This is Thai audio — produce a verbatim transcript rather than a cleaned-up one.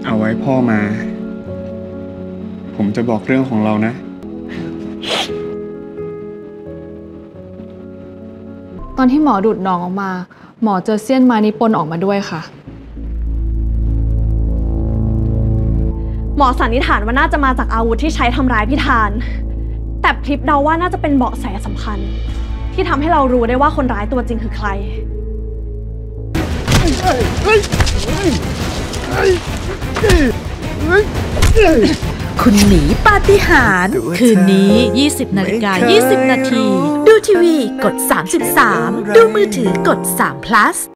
เอาไว้พ่อมาผมจะบอกเรื่องของเรานะตอนที่หมอดูดหนองออกมาหมอเจอเสี้ยนไม้นี้ปนออกมาด้วยค่ะหมอสันนิษฐานว่าน่าจะมาจากอาวุธที่ใช้ทำร้ายพี่ธานแต่พลิปเดาว่าน่าจะเป็นเบาะแสสำคัญที่ทำให้เรารู้ได้ว่าคนร้ายตัวจริงคือใครคุณหนีปาฏิหาริย์คืนนี้ ยี่สิบนาฬิกายี่สิบนาทีดูทีวีกดสามสิบสามดูมือถือกดสาม plus